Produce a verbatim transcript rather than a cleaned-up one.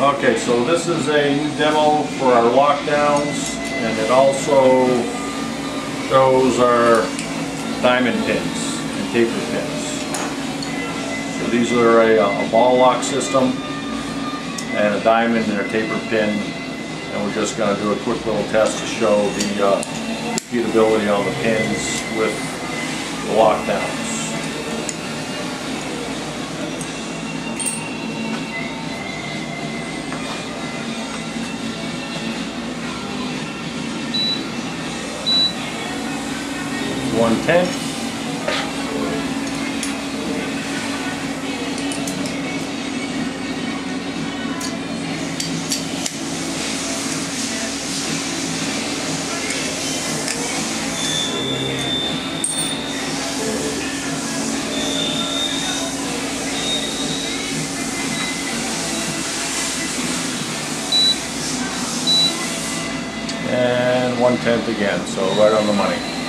Okay, so this is a new demo for our Loc-Downs, and it also shows our diamond pins and taper pins. So these are a, a ball lock system and a diamond and a taper pin, and we're just going to do a quick little test to show the uh, repeatability on the pins with the Loc-Downs. one tenth. And one tenth again, so right on the money.